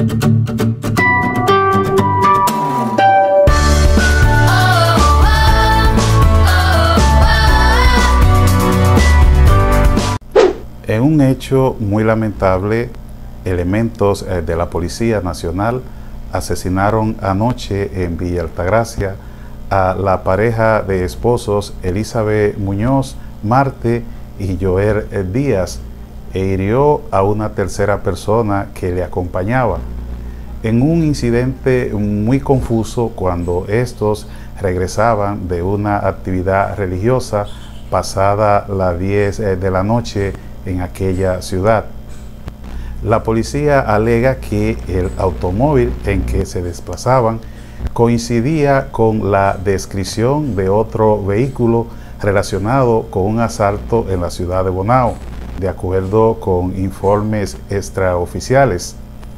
En un hecho muy lamentable, elementos de la Policía Nacional asesinaron anoche en Villa Altagracia a la pareja de esposos Elizabeth Muñoz Marte y Joel Díaz e hirió a una tercera persona que le acompañaba en un incidente muy confuso cuando estos regresaban de una actividad religiosa pasada las 10 de la noche en aquella ciudad. La policía alega que el automóvil en que se desplazaban coincidía con la descripción de otro vehículo relacionado con un asalto en la ciudad de Bonao, de acuerdo con informes extraoficiales.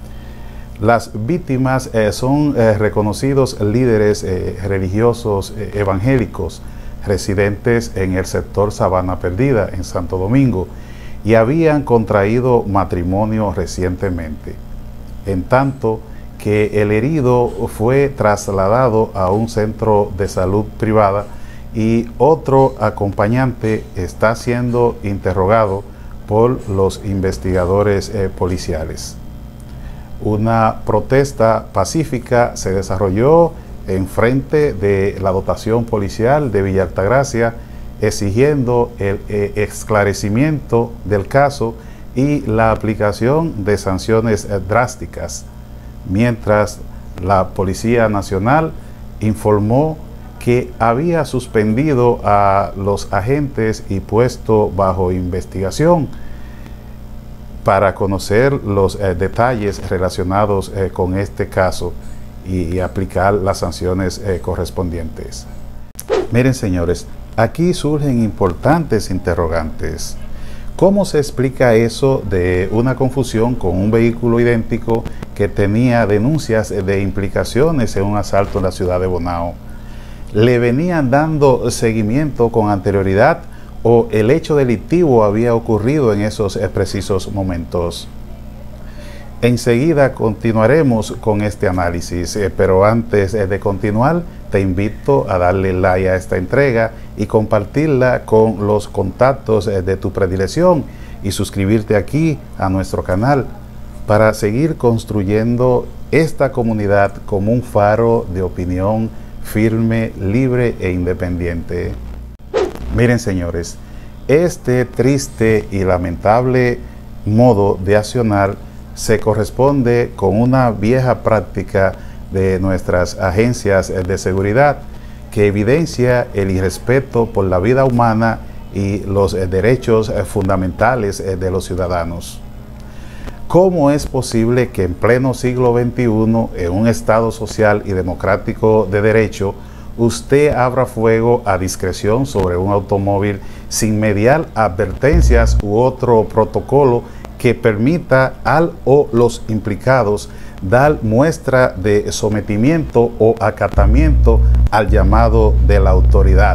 Las víctimas son reconocidos líderes religiosos evangélicos residentes en el sector Sabana Perdida, en Santo Domingo, y habían contraído matrimonio recientemente, en tanto que el herido fue trasladado a un centro de salud privada y otro acompañante está siendo interrogado por los investigadores policiales. Una protesta pacífica se desarrolló en frente de la dotación policial de Villa Altagracia, exigiendo el esclarecimiento del caso y la aplicación de sanciones drásticas, mientras la Policía Nacional informó que había suspendido a los agentes y puesto bajo investigación para conocer los detalles relacionados con este caso y aplicar las sanciones correspondientes. Miren, señores, aquí surgen importantes interrogantes. ¿Cómo se explica eso de una confusión con un vehículo idéntico que tenía denuncias de implicaciones en un asalto en la ciudad de Bonao? ¿Le venían dando seguimiento con anterioridad o el hecho delictivo había ocurrido en esos precisos momentos? Enseguida continuaremos con este análisis, pero antes de continuar, te invito a darle like a esta entrega y compartirla con los contactos de tu predilección y suscribirte aquí a nuestro canal para seguir construyendo esta comunidad como un faro de opinión firme, libre e independiente. Miren, señores, este triste y lamentable modo de accionar se corresponde con una vieja práctica de nuestras agencias de seguridad que evidencia el irrespeto por la vida humana y los derechos fundamentales de los ciudadanos. ¿Cómo es posible que en pleno siglo XXI, en un Estado social y democrático de derecho, usted abra fuego a discreción sobre un automóvil sin mediar advertencias u otro protocolo que permita al o los implicados dar muestra de sometimiento o acatamiento al llamado de la autoridad?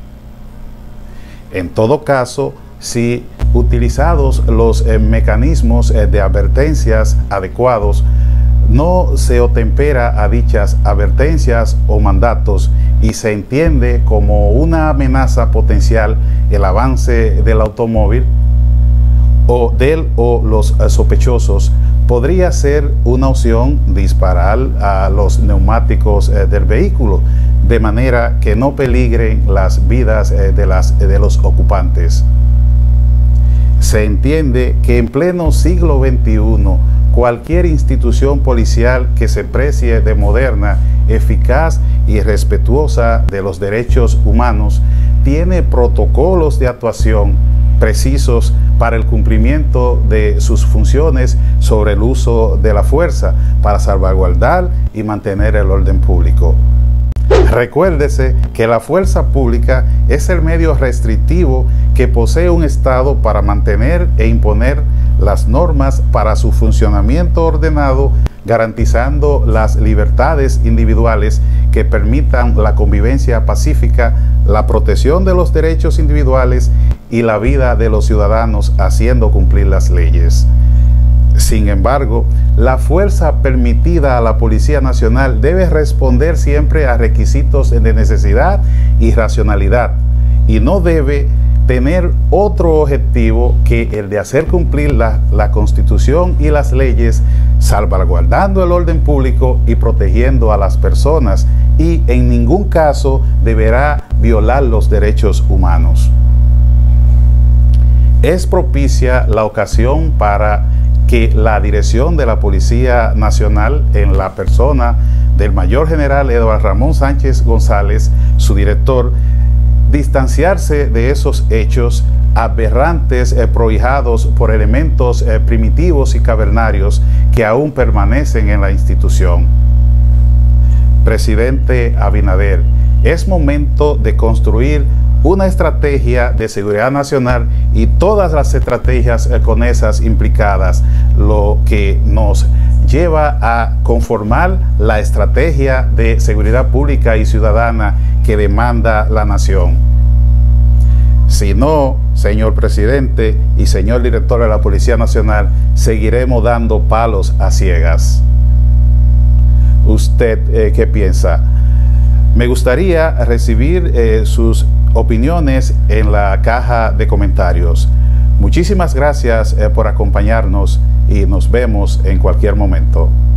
En todo caso, si utilizados los mecanismos de advertencias adecuados, no se otempera a dichas advertencias o mandatos y se entiende como una amenaza potencial el avance del automóvil o del o los sospechosos, podría ser una opción disparar a los neumáticos del vehículo de manera que no peligren las vidas de los ocupantes. Se entiende que en pleno siglo XXI, cualquier institución policial que se precie de moderna, eficaz y respetuosa de los derechos humanos tiene protocolos de actuación precisos para el cumplimiento de sus funciones sobre el uso de la fuerza para salvaguardar y mantener el orden público. Recuérdese que la fuerza pública es el medio restrictivo que posee un Estado para mantener e imponer las normas para su funcionamiento ordenado, garantizando las libertades individuales que permitan la convivencia pacífica, la protección de los derechos individuales y la vida de los ciudadanos, haciendo cumplir las leyes. Sin embargo, la fuerza permitida a la Policía Nacional debe responder siempre a requisitos de necesidad y racionalidad, y no debe tener otro objetivo que el de hacer cumplir la Constitución y las leyes, salvaguardando el orden público y protegiendo a las personas, y en ningún caso deberá violar los derechos humanos. Es propicia la ocasión para que la dirección de la Policía Nacional, en la persona del Mayor General Eduardo Ramón Sánchez González, su director, distanciarse de esos hechos aberrantes prohijados por elementos primitivos y cavernarios que aún permanecen en la institución. Presidente Abinader, es momento de construir una estrategia de seguridad nacional y todas las estrategias con esas implicadas, lo que nos lleva a conformar la estrategia de seguridad pública y ciudadana que demanda la nación. Si no, señor presidente y señor director de la Policía Nacional, seguiremos dando palos a ciegas. ¿Usted qué piensa? Me gustaría recibir sus opiniones en la caja de comentarios. Muchísimas gracias por acompañarnos y nos vemos en cualquier momento.